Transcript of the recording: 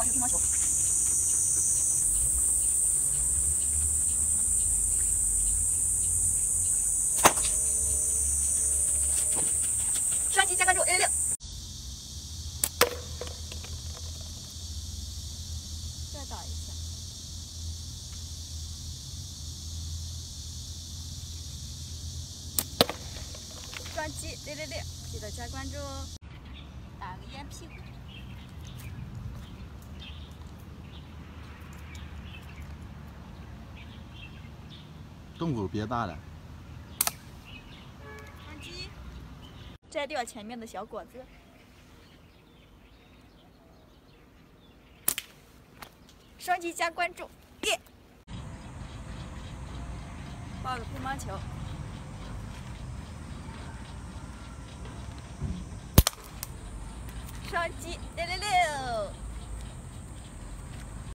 个乒乓球。双击加关注666。再打一下。双击666，记得加关注哦。打个烟屁股。 洞口别大了。 双击，摘掉前面的小果子。双击加关注，耶！抱个乒乓球。双击666。